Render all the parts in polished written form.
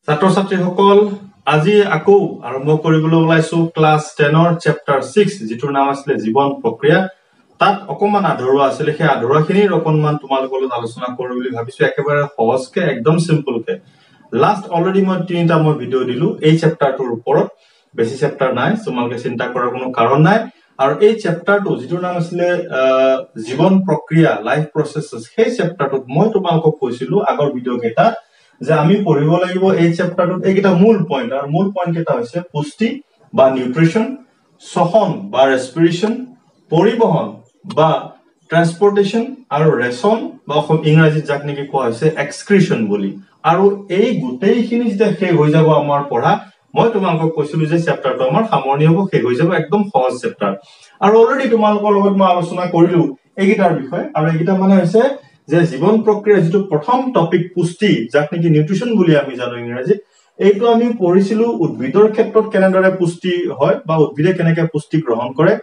ছাত্ৰ-ছাত্ৰীসকল আজি আকৌ আৰম্ভ কৰিবলৈ ওলাইছো ক্লাস 10 ৰ চেপ্টাৰ 6 যিটোৰ নাম আছিল জীৱন প্ৰক্ৰিয়া তাত অকমান আধৰুৱা আছিল সেই আধৰুৱাখিনিৰ অকমান তোমালোকৰ লগত আলোচনা কৰোঁ বুলি ভাবিছো একেবাৰে সহজকে একদম সিম্পলকে লাষ্ট অলৰেডি মই তিনিটা ভিডিও দিলো এই চেপ্টাৰটোৰ ওপৰত বেছি চেপ্টাৰ নাই তোমালোকে চিন্তা কৰাৰ কোনো কাৰণ নাই আৰু এই চেপ্টাৰটো যিটোৰ নাম আছিল জীৱন প্ৰক্ৰিয়া লাইফ প্ৰসেসেস সেই চেপ্টাৰটোত মই তোমালোকক কৈছিলো আগৰ ভিডিও কেইটা যে আমি পঢ়িব লাগিব এই চেপ্টাৰটোত এইটা মূল পইণ্ট আৰু মূল পইণ্ট কেইটা হৈছে পুষ্টি বা নিউট্ৰিশন শ্বসন বা ৰেসপিৰেশন পৰিবহন বা ট্ৰান্সপোৰ্টেশন আৰু ৰেশন বা ইংৰাজীত যাক নেকি কোৱা হৈছে এক্সক্ৰিশন বুলি আৰু এই গোটেইখিনি যেতিয়া শেষ হৈ যাব আমাৰ পঢ়া মই তোমালোকক কৈছিলো যে চেপ্টাৰটো আমাৰ সামৰণি হ'ব শেষ হৈ যাব একদম সহজ চেপ্টাৰ আৰু অলৰেডি তোমালোকৰ লগত মই আলোচনা কৰিলো এইটাৰ বিষয় আৰু এইটা মানে হৈছে যে জীৱন প্ৰক্ৰিয়া যেটো প্ৰথম টপিক পুষ্টি যাক নেকি নিউট্ৰিশন বুলি আমি জানো ইংৰাজীত এইটো আমি পঢ়িছিলো উদ্ভিদৰ ক্ষেত্ৰত কেনেদৰে পুষ্টি হয় বা উদ্ভিদে কেনেকৈ পুষ্টি গ্ৰহণ কৰে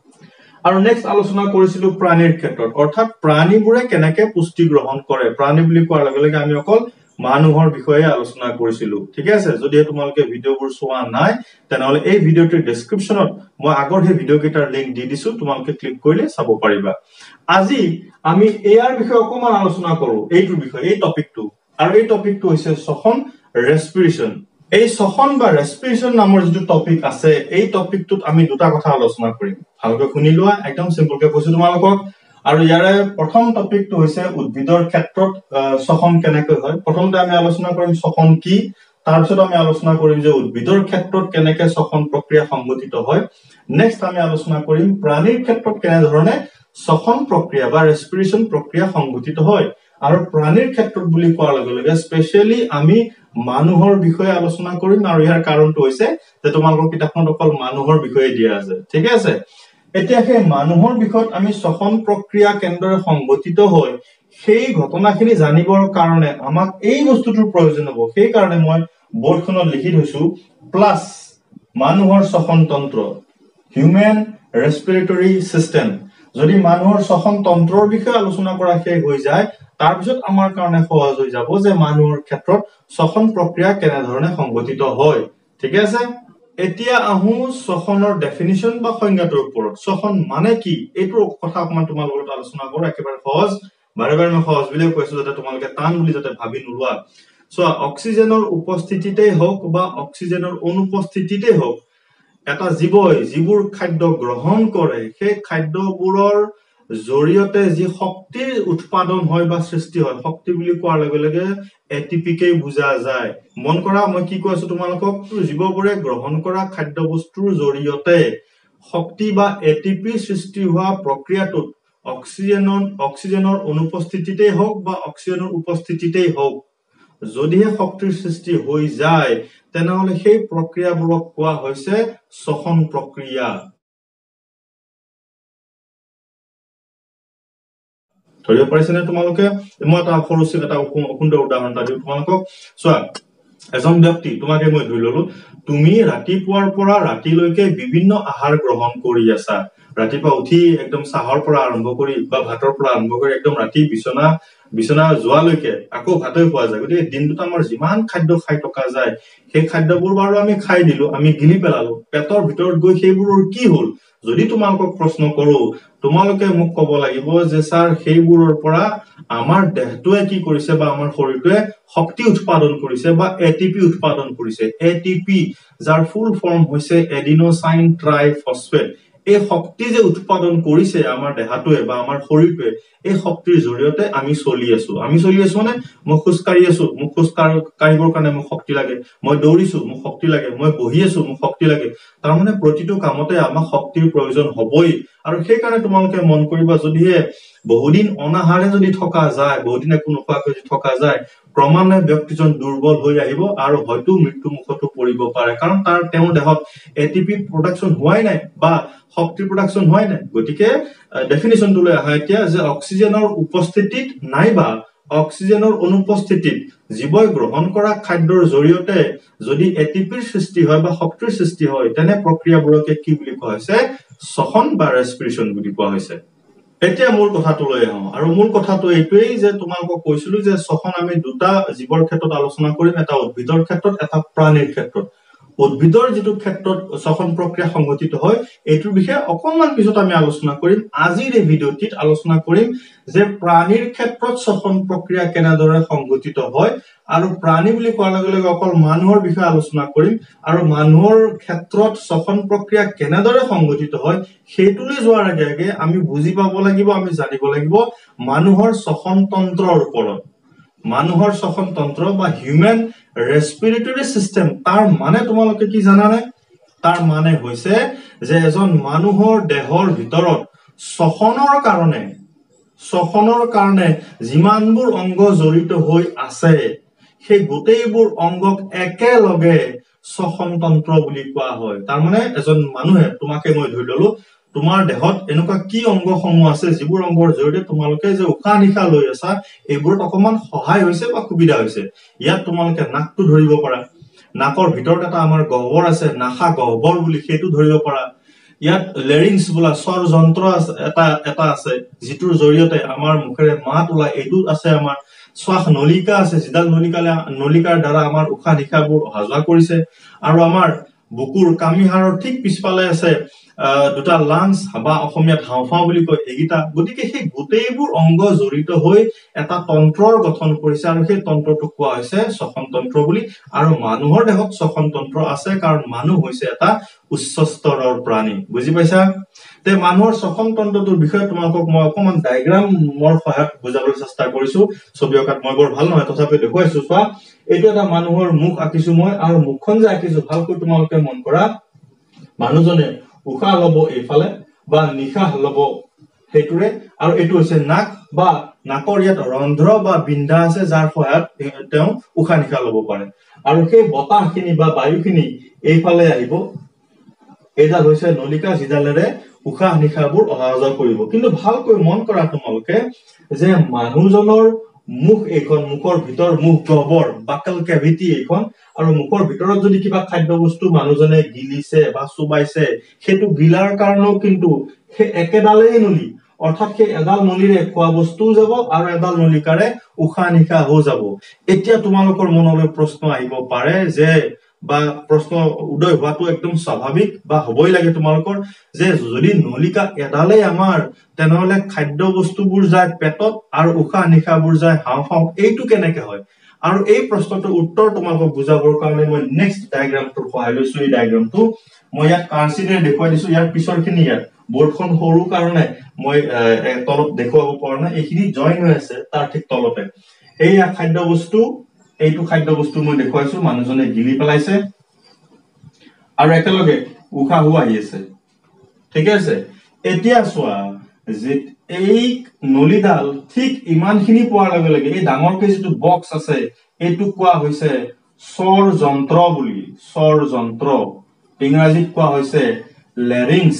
আৰু নেক্সট আলোচনা কৰিছিলো প্ৰাণীৰ ক্ষেত্ৰত অৰ্থাৎ প্ৰাণীবোৰে কেনেকৈ পুষ্টি গ্ৰহণ কৰে প্ৰাণী বুলি কোৱাৰ লগে লগে আমি অকল মানুহৰ বিষয়ে আলোচনা কৰিছিলো ঠিক আছে যদি তোমালোকে ভিডিওবোৰ চোৱা নাই তেনেহলে এই ভিডিওটোৰ ডেসক্ৰিপচনত মই আগৰ হে ভিডিও কেইটাৰ লিংক দি দিছো তোমালোকে ক্লিক কৰিলে চাব পাৰিবা আজি আমি এয়াৰ বিষয়ে অকমান আলোচনা কৰো এইটোৰ বিষয়ে এই টপিকটো আৰু এই টপিকটো হৈছে শ্বসন ৰেসপিৰেশন এই শ্বসন বা ৰেসপিৰেশন নামৰ যেটো টপিক আছে এই টপিকটোত আমি দুটা কথা আলোচনা কৰিম ভালকৈ শুনি লোৱা একদম সিম্পলকৈ কৈছো তোমালোকক আৰু ইয়াৰে প্ৰথম টপিকটো হৈছে উদ্ভিদৰ ক্ষেত্ৰত শ্বসন কেনেকৈ হয় প্ৰথমতে আমি আলোচনা কৰিম শ্বসন কি তাৰ পিছত আমি আলোচনা কৰিম যে উদ্ভিদৰ ক্ষেত্ৰত কেনেকৈ শ্বসন প্ৰক্ৰিয়া সংঘটিত হয় নেক্সট আমি আলোচনা কৰিম প্ৰাণীৰ ক্ষেত্ৰত কেনে ধৰণে শ্বসন প্ৰক্ৰিয়া বা ৰেসপিৰেশন প্ৰক্ৰিয়া সংঘটিত হয় আৰু প্ৰাণীৰ ক্ষেত্ৰত বুলি কোৱাৰ লগে লগে স্পেশালি আমি মানুহৰ বিষয়ে আলোচনা কৰিম আৰু ইয়াৰ কাৰণটো হৈছে যে তোমালোকৰ কিতাপখনত অকল মানুহৰ বিষয়ে দিয়া আছে ঠিক আছে এতিয়া সেই মানুহৰ বিষয়ত আমি শ্বসন প্ৰক্ৰিয়া কেনেদৰে সংঘটিত হয় সেই ঘটনাখিনি জানিবৰ কাৰণে আমাক এই বস্তুটোৰ প্ৰয়োজন হ'ব সেই কাৰণে মই বৰ্ডখনত লিখি থৈছো প্লাস মানুহৰ শ্বসন তন্ত্ৰ হিউম্যান ৰেসপিৰেটৰি সিস্টেম যদি মানুহৰ শ্বসন তন্ত্ৰৰ বিষয়ে আলোচনা কৰা শেষ হৈ যায় তাৰ পিছত আমাৰ কাৰণে সহজ হৈ যাব যে মানুহৰ ক্ষেত্ৰত শ্বসন প্ৰক্ৰিয়া কেনে ধৰণে সংঘটিত হয় ঠিক আছে এতিয়া আহু শ্বসনৰ ডেফিনিশন বা সংজ্ঞাটোৰ ওপৰত শ্বসন মানে কি এইটোৰ কথা অকমান তোমালোকৰ লগত আলোচনা কৰো একেবাৰে সহজ বাৰে বাৰে মই সহজ বুলি কৈছো যাতে তোমালোকে টান বুলি যাতে ভাবি নোলোৱা সো অক্সিজেনৰ উপস্থিতিতেই হওক বা অক্সিজেনৰ অনুপস্থিতিতেই হওক এটা জীৱই যিবোৰ খাদ্য গ্ৰহণ কৰে সেই খাদ্যবোৰৰ জৰিয়তে যি শক্তিৰ উৎপাদন হয় বা সৃষ্টি হয় শক্তি বুলি কোৱাৰ লগে লগে এটিপিকে বুজা যায় মন কৰা মই কি কৈছো তোমালোকক জীৱবোৰে গ্ৰহণ কৰা খাদ্য বস্তুৰ জৰিয়তে শক্তি বা এটিপি সৃষ্টি হোৱা প্ৰক্ৰিয়াটোত অক্সিজেনৰ অনুপস্থিতিতেই হওক বা অক্সিজেনৰ উপস্থিতিতেই হওক যদিহে শক্তিৰ সৃষ্টি হৈ যায় তেনেহলে সেই প্ৰক্ৰিয়াবোৰক কোৱা হৈছে শ্বসন প্ৰক্ৰিয়া ধৰিব পাৰিছনে তোমালোকে মই এটা সৰুসিক এটা সুন্দৰ উদাহৰণ এটা দিওঁ তোমালোকক চোৱা এজন ব্যক্তি তোমাকে মই ধৰি ললো তুমি ৰাতিপুৱাৰ পৰা ৰাতিলৈকে বিভিন্ন আহাৰ গ্ৰহণ কৰি আছা ৰাতিপুৱা উঠি একদম চাহৰ পৰা আৰম্ভ কৰি বা ভাতৰ পৰা আৰম্ভ কৰি একদম ৰাতি বিছনা যোৱালৈকে আকৌ ভাতই খোৱা যায় গতিকে দিনটোত আমাৰ যিমান খাদ্য খাই থকা যায় সেই খাদ্যবোৰ বাৰু আমি খাই দিলো আমি গিলি পেলালো পেটৰ ভিতৰত গৈ সেইবোৰৰ কি হল যদি তোমালোকক প্ৰশ্ন কৰো তোমালোকে মোক ক'ব লাগিব যে স্যাৰ সেইবোৰৰ পৰা আমাৰ দেহটোৱে কি কৰিছে বা আমাৰ শৰীৰটোৱে শক্তি উৎপাদন কৰিছে বা এটিপি উৎপাদন কৰিছে এটিপি যাৰ ফুল ফৰ্ম হৈছে এডিনোসাইন ট্ৰাইফসফেট এই শক্তি যে উৎপাদন কৰিছে আমাৰ দেহটোৱে বা আমাৰ শৰীৰটোৱে এই শক্তিৰ জৰিয়তে আমি চলি আছো মানে মই খোজ কাঢ়ি আছো মোক খোজ কাঢ়িবৰ কাৰণে মোক শক্তি লাগে মই দৌৰিছো মোক শক্তি লাগে মই বহি আছো মোক শক্তি লাগে তাৰ মানে প্ৰতিটো কামতে আমাক শক্তিৰ প্ৰয়োজন হ'বই আৰু সেই কাৰণে তোমালোকে মন কৰিবা যদিহে বহুদিন অনাহাৰে যদি থকা যায় বহুদিন একো নোখোৱাকৈ যদি থকা যায় ক্ৰমান্বয়ে ব্যক্তিজন দুৰ্বল হৈ আহিব আৰু হয়তো মৃত্যু মুখতো পৰিব পাৰে কাৰণ তাৰ তেওঁৰ দেহত এটিপি প্ৰডাকশন হোৱাই নাই বা শক্তি প্ৰডাকশন হোৱাই নাই গতিকে ডেফিনিশনটো আহা এতিয়া যে অক্সিজেনৰ উপস্থিতিত নাইবা অক্সিজেনৰ অনুপস্থিতিত জীৱই গ্ৰহণ কৰা খাদ্যৰ জৰিয়তে যদি এটিপিৰ সৃষ্টি হয় বা শক্তিৰ সৃষ্টি হয় তেনে প্ৰক্ৰিয়াবোৰকে কি বুলি কোৱা হৈছে শ্বসন বা ৰেসপিৰেশন বুলি কোৱা হৈছে এতিয়া মূল কথাটো লৈ আহো আৰু মূল কথাটো এইটোৱেই যে তোমালোকক কৈছিলো যে ছখন আমি দুটা জীৱৰ ক্ষেত্ৰত আলোচনা কৰিম, এটা উদ্ভিদৰ ক্ষেত্ৰত, এটা প্ৰাণীৰ ক্ষেত্ৰত। উদ্ভিদৰ যিটো ক্ষেত্ৰত শ্বসন প্ৰক্ৰিয়া সংঘটিত হয় এইটোৰ বিষয়ে অকণমান পিছত আমি আলোচনা কৰিম। আজিৰ এই ভিডিঅ'টিত আলোচনা কৰিম যে প্ৰাণীৰ ক্ষেত্ৰত শ্বসন প্ৰক্ৰিয়া কেনেদৰে সংঘটিত হয়, আৰু প্ৰাণী বুলি কোৱাৰ লগে লগে অকল মানুহৰ বিষয়ে আলোচনা কৰিম, আৰু মানুহৰ ক্ষেত্ৰত শ্বসন প্ৰক্ৰিয়া কেনেদৰে সংঘটিত হয় সেইটোলৈ যোৱাৰ আগে আগে আমি বুজি পাব লাগিব, আমি জানিব লাগিব মানুহৰ শ্বসন তন্ত্ৰৰ ওপৰত। মানুহৰ শ্বসন তন্ত্ৰ বা হিউমেন ৰেস্পিৰেটৰী সিস্টেম, তাৰ মানে তোমালোকে কি জানানে? তাৰ মানে হৈছে যে এজন মানুহৰ দেহৰ ভিতৰত শ্বসনৰ কাৰণে যিমানবোৰ অংগ জড়িত হৈ আছে সেই গোটেইবোৰ অংগক একেলগে শ্বসন তন্ত্ৰ বুলি কোৱা হয়। তাৰ মানে এজন মানুহে, তোমাকে মই ধৰি ললো, তোমাৰ দেহত এনেকুৱা কি অংগসমূহ আছে যিবোৰ অংগৰ জৰিয়তে তোমালোকে যে উশাহ নিশাহ লৈ আছা এইবোৰত অকমান সহায় হৈছে বা সুবিধা হৈছে। ইয়াত তোমালোকে নাকটো ধৰিব পাৰা, নাকৰ ভিতৰত এটা আমাৰ গহ্বৰ আছে, নাসা গহ্বৰ বুলি, সেইটো ধৰিব পাৰা। ইয়াত লেৰিংছ বোলা স্বৰ যন্ত্ৰ এটা আছে যিটোৰ জৰিয়তে আমাৰ মুখেৰে মাত ওলাই, এইটো আছে। আমাৰ শ্বাস নলিকা আছে, যিডাল নলিকাৰ দ্বাৰা আমাৰ উশাহ নিশাহবোৰ অহা যোৱা কৰিছে। আৰু আমাৰ বুকুৰ কামিহাৰৰ ঠিক পিছফালে আছে দুটা লাংছ বা অসমীয়াত হাওঁফাওঁ বুলি কয়, এইকেইটা। গতিকে সেই গোটেইবোৰ অংগ জড়িত হৈ এটা তন্ত্ৰৰ গঠন কৰিছে, আৰু সেই তন্ত্ৰটোক কোৱা হৈছে শ্বসন তন্ত্ৰ বুলি। আৰু মানুহৰ দেহত শ্বসন তন্ত্ৰ আছে কাৰণ মানুহ হৈছে এটা উচ্চ স্তৰৰ প্ৰাণী। বুজি পাইছা? তে মানুহৰ শ্বসন তন্ত্ৰটোৰ বিষয়ে তোমালোকক মই অকমান ডায়েগ্ৰামৰ সহায়ত বুজাবলৈ চেষ্টা কৰিছো। ছবি অঁকাত মই বৰ ভাল নহয়, তথাপি দেখুৱাইছো। চোৱা, এইটো এটা মানুহৰ মুখ আঁকিছো মই, আৰু মুখখন যে আঁকিছো ভালকৈ তোমালোকে মন কৰা। মানুহজনে উশাহ লব এইফালে বা নিশাহ লব সেইটোৰে, আৰু এইটো হৈছে নাক বা নাকৰ ইয়াত ৰন্ধ্ৰ বা বিন্ধা আছে যাৰ সহায়ত তেওঁ উশাহ নিশাহ লব পাৰে। আৰু সেই বতাহখিনি বা বায়ুখিনি এইফালে আহিব, এইডাল হৈছে নলিকা যিডালেৰে উশাহ নিশাহবোৰ অহা যোৱা কৰিব। কিন্তু ভালকৈ মন কৰা তোমালোকে যে মানুহজনৰ মুখ এইখন, মুখৰ ভিতৰ মুখ গহ্বৰ, বাকল কেভিটি এইখন, আৰু মুখৰ ভিতৰত যদি কিবা খাদ্য বস্তু মানুহজনে গিলিছে বা চুবাইছে, সেইটো গিলাৰ কাৰণেও কিন্তু সেই একেডালেই নলী, অৰ্থাৎ সেই এডাল নলীৰে খোৱা বস্তুও যাব আৰু এডাল নলিকাৰে উশাহ নিশাহও যাব। এতিয়া তোমালোকৰ মনলৈ প্ৰশ্ন আহিব পাৰে যে, বা প্ৰশ্ন উদয় হোৱাটো একদম স্বাভাৱিক বা হবই লাগে তোমালোকৰ, যে যদি নলিকা এডালেই আমাৰ, তেনেহলে খাদ্য বস্তুবোৰ যায় পেটত আৰু উশাহ নিশাহবোৰ যায় হাওঁফাওঁ, এইটো কেনেকে হয়? আৰু এই প্ৰশ্নটোৰ উত্তৰ তোমালোকক বুজাবৰ কাৰণে মই নেক্সট ডায়েগ্ৰামটোৰ সহায় লৈছো। এই ডায়েগ্ৰামটো মই ইয়াত কাৰ্চিৰে দেখুৱাই দিছো। ইয়াৰ পিছৰ খিনি ইয়াত বৰ্ডখন সৰু কাৰণে মই তলত দেখুৱাব পৰা নাই, এইখিনি জইন হৈ আছে তাৰ ঠিক তলতে। এইয়া খাদ্য বস্তু, এইটো খাদ্য বস্তু মই দেখুৱাইছো, মানুহজনে গিলি পেলাইছে আৰু একেলগে উশাহো আহি আছে। ঠিক আছে? এতিয়া চোৱা, যে এই নলীডাল ঠিক ইমানখিনি পোৱাৰ লগে লগে এই ডাঙৰকে যিটো বক্স আছে এইটোক কোৱা হৈছে স্বৰ যন্ত্ৰ বুলি। স্বৰ যন্ত্ৰ, ইংৰাজীত কোৱা হৈছে লেৰিংছ।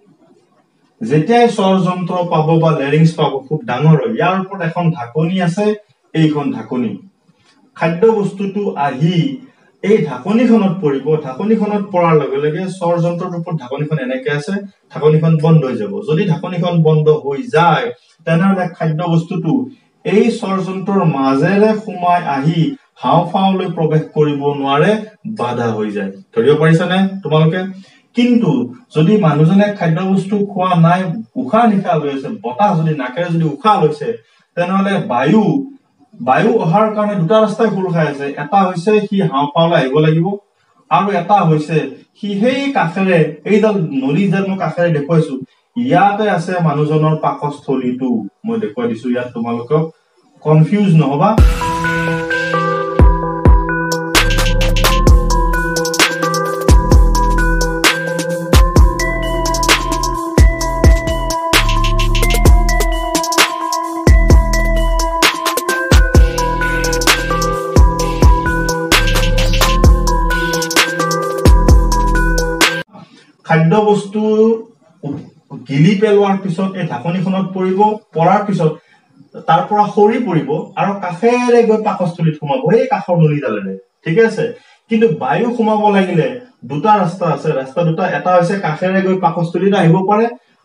যেতিয়াই স্বৰ যন্ত্ৰ পাব বা লেৰিংছ পাব, খুব ডাঙৰ হয়, ইয়াৰ ওপৰত এখন ঢাকনি আছে, এইখন ঢাকনি। খাদ্য বস্তুটো আহি এই ঢাকনিখনত পৰিব, ঢাকনিখনত পৰাৰ লগে লগে স্বৰ যন্ত্ৰৰ ওপৰত ঢাকনিখন এনেকে আছে, ঢাকনিখন বন্ধ হৈ যাব। যদি ঢাকনিখন বন্ধ হৈ যায় তেনেহলে খাদ্য বস্তুটো এই স্বৰ যন্ত্ৰৰ মাজেৰে সোমাই আহি হাওঁফাওঁলৈ প্ৰৱেশ কৰিব নোৱাৰে, বাধা হৈ যায়। ধৰিব পাৰিছানে তোমালোকে? কিন্তু যদি মানুহজনে খাদ্য বস্তু খোৱা নাই, উশাহ নিশাহ লৈ আছে, বতাহ যদি নাকেৰে যদি উশাহ লৈছে, তেনেহলে বায়ু অহাৰ কাৰণে দুটা ৰাস্তাই খোল খাই আছে। এটা হৈছে সি হাওঁফাওঁলৈ আহিব লাগিব, আৰু এটা হৈছে সি সেই কাষেৰে, এইডাল নলীডাল মই কাষেৰে দেখুৱাইছো, ইয়াতে আছে মানুহজনৰ পাকস্থলীটো। মই দেখুৱাই দিছো ইয়াত, তোমালোকক কনফিউজ নহবা। খাদ্য বস্তু গিলি পেলোৱাৰ পিছত এই ঢাকনিখনত পৰিব, পৰাৰ পিছত তাৰ পৰা সৰি পৰিব আৰু কাষেৰে গৈ পাকস্থলীত সোমাব, এই কাষৰ নলীডালেৰে। ঠিক আছে? কিন্তু বায়ু সোমাব লাগিলে দুটা ৰাস্তা আছে, ৰাস্তা দুটা। এটা হৈছে কাষেৰে গৈ পাকস্থলীত আহিব পাৰে,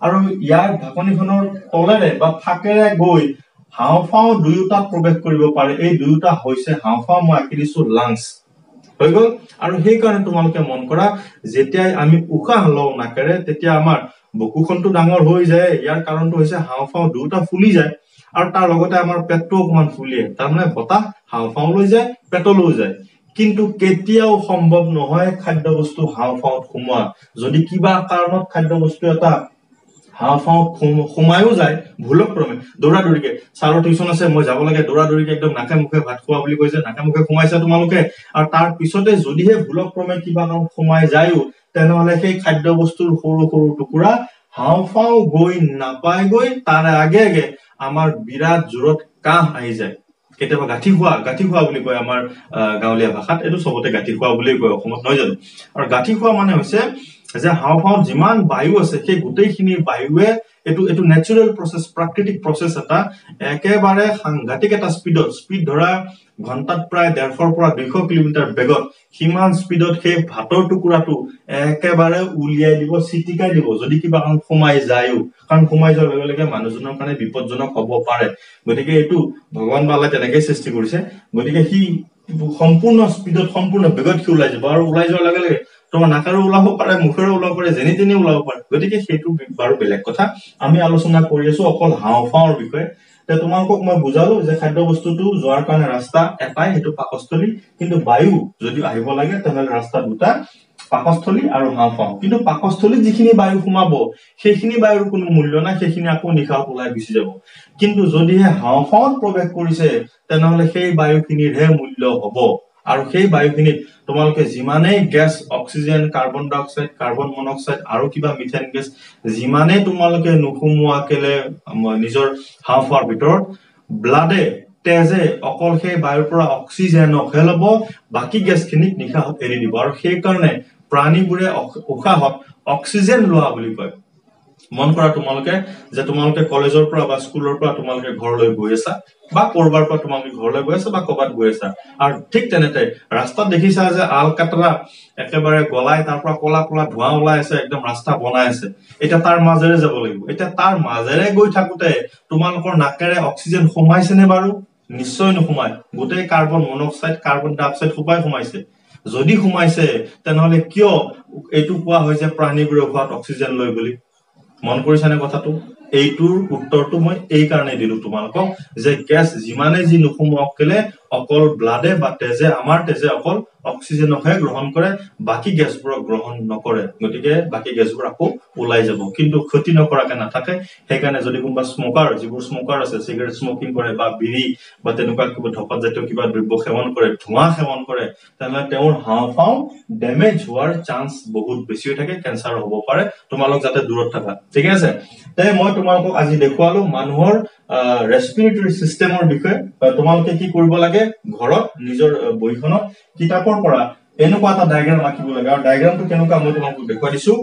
আৰু ইয়াৰ ঢাকনিখনৰ তলেৰে বা ফাকেৰে গৈ হাওঁফাওঁ দুয়োটাত প্ৰৱেশ কৰিব পাৰে এই দুয়োটা হৈছে হাওঁফাওঁ মই আঁকি দিছো লাংছ হৈ গল আৰু সেই কাৰণে তোমালোকে মন কৰা যেতিয়াই আমি উশাহ লওঁ নাকেৰে তেতিয়া আমাৰ বুকুখনটো ডাঙৰ হৈ যায় ইয়াৰ কাৰণটো হৈছে হাওঁফাওঁ দুয়োটা ফুলি যায় আৰু তাৰ লগতে আমাৰ পেটটো অকমান ফুলিয়ে তাৰমানে বতাহ হাওঁফাওঁ লৈ যায় পেটলৈ যায় কিন্তু কেতিয়াও সম্ভৱ নহয় খাদ্য বস্তু হাওঁফাওঁত সোমোৱা যদি কিবা কাৰণত খাদ্য বস্তু এটা হাওঁফাওঁত সোমায়ো যায় ভুলক্ৰমে দৌৰাদৌৰিকে ছাৰৰ টিউচন আছে মই যাব লাগে দৌৰাদৌৰিকে একদম নাকে মুখে ভাত খোৱা বুলি কৈছে নাকে মুখে সোমাইছে তোমালোকে আৰু তাৰ পিছতে যদিহে ভুলক্ৰমে কিবা কাৰণত সোমাই যায়ও তেনেহলে সেই খাদ্য বস্তুৰ সৰু সৰু টুকুৰা হাওঁফাওঁ গৈ নাপায়গৈ তাৰ আগে আগে আমাৰ বিৰাট জোৰত কাহ আহি যায় কেতিয়াবা গাঠি খোৱা বুলি কয় আমাৰ গাঁৱলীয়া ভাষাত এইটো সবতে গাঠি খোৱা বুলি কয় অসমত নহয় জানো আৰু গাঠি খোৱা মানে হৈছে যে হাওঁফাওঁত যিমান বায়ু আছে সেই গোটেইখিনি বায়ুৱে এটো ন্যাচাৰাল প্ৰসেস প্ৰাকৃতিক প্ৰসেস এটা একেবাৰে সাংঘাতিক এটা স্পিড ধৰা ঘণ্টাত প্ৰায় 150 পৰা 200 কিলোমিটাৰ বেগত হিমান স্পিডত সেই ভাতৰ টুকুৰাটো একেবাৰে উলিয়াই দিব চিটিকাই দিব যদি কিবা কাম সোমাই যায়ও কাৰণ সোমাই যোৱাৰ লগে লগে মানুহজনৰ কাৰণে বিপদজনক হ'ব পাৰে গতিকে এটো ভগৱান বালাই তেনেকৈ সৃষ্টি কৰিছে গতিকে হি সম্পূৰ্ণ স্পিডত সম্পূৰ্ণ বেগত কি ওলাই যাব আৰু ওলাই যোৱাৰ লগে লগে তোমাৰ নাকাৰো ওলাব পাৰে মুখেৰে ওলাব পাৰে যেনি তেনি ওলাব পাৰে গতিকে সেইটো বাৰু বেলেগ কথা আমি আলোচনা কৰি আছো অকল হাওঁফাওঁৰ বিষয়ে তে তোমালোকক মই বুজালো যে খাদ্য বস্তুটো যোৱাৰ কাৰণে ৰাস্তা এটাই হেতু পাকস্থলী কিন্তু বায়ু যদি আহিব লাগে তেনে ৰাস্তা দুটা পাকস্থলী আৰু হাওঁফাওঁ কিন্তু পাকস্থলীত যিখিনি বায়ু সোমাব সেইখিনি বায়ুৰ কোনো মূল্য নাই সেইখিনি আকৌ নিশাত ওলাই গুচি যাব কিন্তু যদিহে হাওঁফাওঁত প্ৰৱেশ কৰিছে তেনেহলে সেই বায়ুখিনিৰহে মূল্য হ'ব আৰু সেই বায়ুখিনিত তোমালোকে যিমানেই gas oxygen carbon dioxide carbon monoxide আৰু কিবা মিথেন গ্যাস যিমানে তোমালোকে নুসুমোৱা কেলে নিজৰ হাওঁফাওঁৰ ভিতৰত ব্লাডে তেজে অকল সেই বায়ুৰ পৰা অক্সিজেনক হেলব বাকি গ্যাসখিনিক নিশাত এৰি দিব আৰু সেই কাৰণে প্ৰাণীবোৰে উশাহত অক্সিজেন লোৱা বুলি কয় মন কৰা তোমালোকে যে তোমালোকে কলেজৰ পৰা বা স্কুলৰ পৰা তোমালোকে ঘৰলৈ গৈ আছা বা কৰবাৰ পৰা তোমালোকে ঘৰলৈ গৈ আছা বা কবাত গৈ আছা আৰু ঠিক তেনেতে ৰাস্তাত দেখিছা যে আলকাতৰা একেবাৰে গলাই তাৰ পৰা কলা কলা ধোঁৱা ওলাই আছে একদম ৰাস্তা বনাই আছে এটা তাৰ মাজেৰে যাব লাগিব এটা তাৰ মাজেৰে গৈ থাকোতে তোমালোকৰ নাকেৰে অক্সিজেন সোমাইছে নে বাৰু নিশ্চয় নোসোমাই গোটেই carbon monoxide carbon dioxide সোমাইছে যদি সোমাইছে তেনেহলে কিয় এইটো কোৱা হয় যে প্ৰাণীবোৰে উশাহত অক্সিজেন লয় বুলি মন কৰিছানে কথাটো এইটোৰ উত্তৰটো মই এই কাৰণে দিলো তোমালোকক যে গ্যাস যিমানে যি নুসুমক কেলে অকল ব্লাডে বা তেজে আমাৰ তেজে অকল অক্সিজেনকহে গ্ৰহণ কৰে বাকি গ্যাসবোৰ গ্ৰহণ নকৰে গতিকে বাকি গ্যাসবোৰ আকৌ ওলাই যাব কিন্তু ক্ষতি নকৰাকে নাথাকে সেইকাৰণে যদি কোনোবা স্মোকাৰ যিবোৰ স্মোকাৰ আছে সিগাৰেট স্মোকিং কৰে বা বিড়ি বা তেনেকুৱা কিবা ধপাত জাতীয় কিবা দ্ৰব্য সেৱন কৰে ধোঁৱা সেৱন কৰে তেনেহলে তেওঁৰ হাওঁফাওঁ ড্যামেজ হোৱাৰ চান্স বহুত বেছি হৈ থাকে কেন্সাৰ হ'ব পাৰে তোমালোক যাতে দূৰত থাকা ঠিক আছে তে মই তোমালোকক আজি দেখুৱালো মানুহৰ ৰেসপিৰেটৰি সিস্টেমৰ বিষয়ে তোমালোকে কি কৰিব লাগে ঘৰত নিজৰ বহিখনত কিতাপৰ পৰা এনেকুৱা এটা ডায়াগ্ৰাম আঁকিব লাগে আৰু ডায়াগ্ৰামটো কেনেকুৱা মই তোমালোকক দেখুৱাই দিছো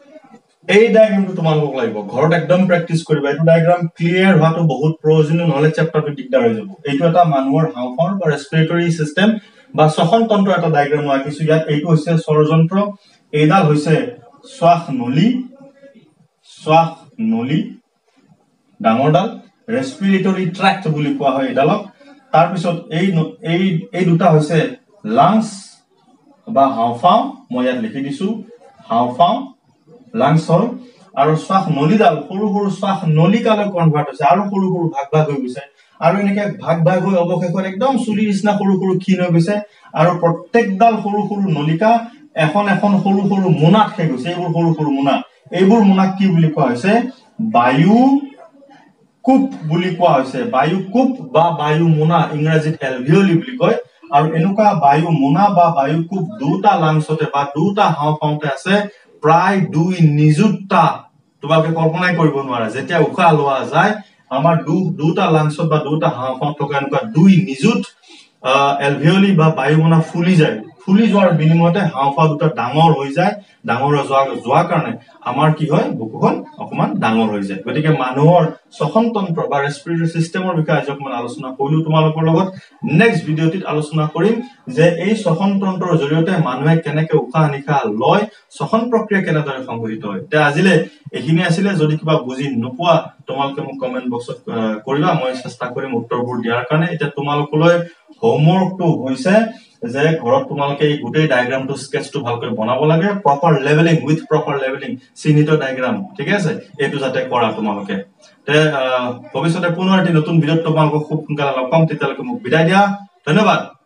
এই ডায়াগ্ৰামটো তোমালোকক লাগিব ঘৰত একদম প্ৰেক্টিস কৰিবা এই ডায়াগ্ৰাম ক্লিয়াৰ হোৱাটো বহুত প্ৰয়োজনীয় নহলে চেপ্টাৰটো দিগদাৰ হৈ যাব এইটো এটা মানুহৰ হাওঁফাওঁ বা ৰেসপিৰেটৰি সিস্টেম বা শ্বসন তন্ত্ৰ এটা ডায়াগ্ৰাম আঁকিছো ইয়াত এইটো হৈছে স্বৰযন্ত্ৰ এইডাল হৈছে শ্বাস নলী ডাঙৰডাল ৰেসপিৰেটৰি ট্ৰেক্ট বুলি কোৱা হয় এডালক তাৰ পিছত এই দুটা হৈছে লাংছ বা হাওঁফাওঁ মই ইয়াত লিখি দিছো হাওঁফাওঁ লাংছ হল আৰু শ্বাস নলীডাল সৰু সৰু শ্বাস নলিকালৈ কনভাৰ্ট হৈছে আৰু সৰু সৰু ভাগ হৈ গৈছে আৰু এনেকৈ ভাগ হৈ অৱশেষত একদম চুলিৰ নিচিনা সৰু সৰু ক্ষীণ হৈ গৈছে আৰু প্ৰত্যেকডাল সৰু সৰু নলিকা এখন সৰু সৰু মোনাত হৈ গৈছে এইবোৰ মোনাক কি বুলি কোৱা হৈছে বায়ু কূপ বুলি কোৱা হৈছে বায়ু কূপ বা বায়ু মোনা ইংৰাজীত এলভিঅলি বুলি কয় আৰু এনেকুৱা বায়ু মোনা বা বায়ু কূপ দুটা লাংছতে বা দুটা হাওঁফাওঁতে আছে প্ৰায় 2 নিযুতটা তোমালোকে কল্পনাই কৰিব নোৱাৰা যেতিয়া উশাহ লোৱা যায় আমাৰ দুটা লাংছত বা দুটা হাওঁফাওঁত থকা এনেকুৱা 2 নিযুত এলভিঅলি বা বায়ু মোনা ফুলি যোৱাৰ বিনিময়তে হাওঁফাওঁ দুটা ডাঙৰ হৈ যায় ডাঙৰ যোৱাৰ কাৰণে আমাৰ কি হয় বুকুখন অকমান ডাঙৰ হৈ যায় গতিকে মানুহৰ শ্বসনতন্ত্ৰ বা ৰেসপিৰেটৰি সিস্টেমৰ বিষয়ে আজি অকমান আলোচনা কৰিলো তোমালোকৰ লগত নেক্সট ভিডিঅ'টিত আলোচনা কৰিম যে এই শ্বসনতন্ত্ৰৰ জৰিয়তে মানুহে কেনেকৈ উশাহ নিশাহ লয় শ্বসন প্ৰক্ৰিয়া কেনেদৰে সংঘটিত হয় তে আজিলে এইখিনি আছিল যদি কিবা বুজি নোপোৱা তোমালোকে মোক কমেন্ট বক্সত কৰিবা মই চেষ্টা কৰিম উত্তৰবোৰ দিয়াৰ কাৰণে এটা তোমালোকলৈ হোমৱৰ্কটো হৈছে যে ঘৰত তোমালোকে এই গোটেই ডায়াগ্ৰামটো স্কেচটো ভালকৈ বনাব লাগে proper levelling with proper levelling চিহ্নিত ডায়াগ্ৰাম ঠিক আছে এটো যাতে কৰা তোমালোকে তে ভৱিষ্যতে পুনৰ এটি নতুন ভিডিঅ'ত তোমালোকক খুব সোনকালে লগ পাম তেতিয়ালৈকে মোক বিদায় দিয়া ধন্যবাদ